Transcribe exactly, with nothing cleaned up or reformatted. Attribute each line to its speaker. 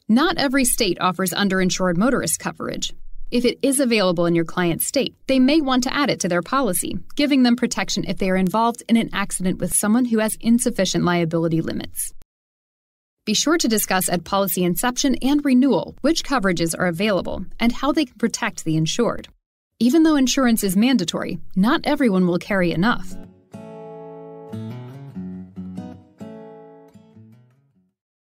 Speaker 1: Not every state offers underinsured motorist coverage. If it is available in your client's state, they may want to add it to their policy, giving them protection if they are involved in an accident with someone who has insufficient liability limits. Be sure to discuss at policy inception and renewal which coverages are available and how they can protect the insured. Even though insurance is mandatory, not everyone will carry enough.